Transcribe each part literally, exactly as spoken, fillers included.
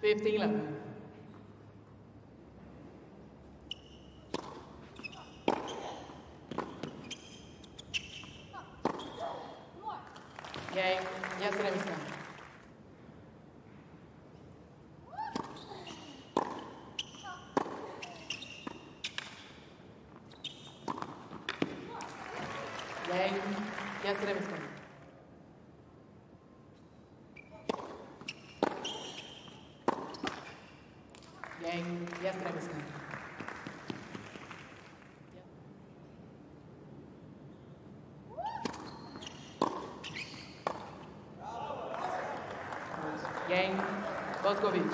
fifteen eleven. Cain, Yastremska. Cain, Yastremska. Cain, Yastremska. Lea Boskovic.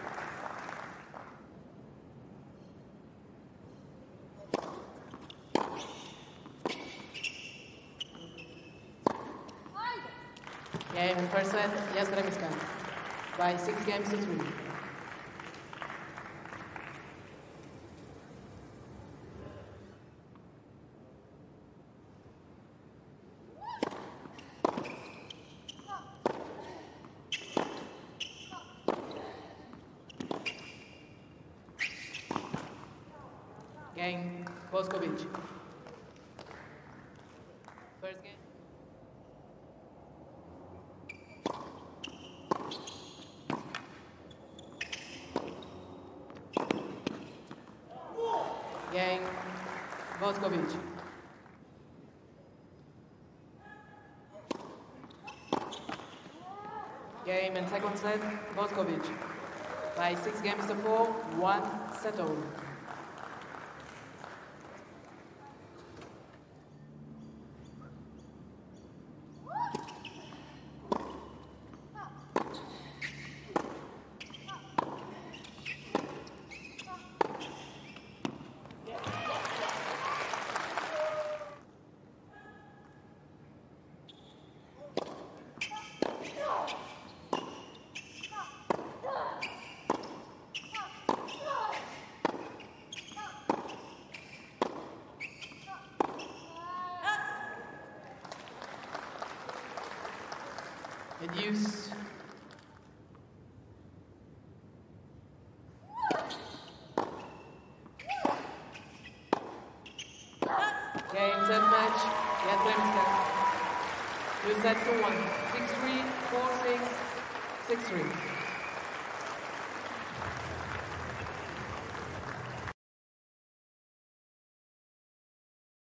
Cain, first set, Yastremska, by six games to three. Cain, Boskovic. First game. Cain, Boskovic. Game and second set, Boskovic. By six games to four, one settled. And use. Game, set match, Yastremska. Two sets to one. six three, four six, six three.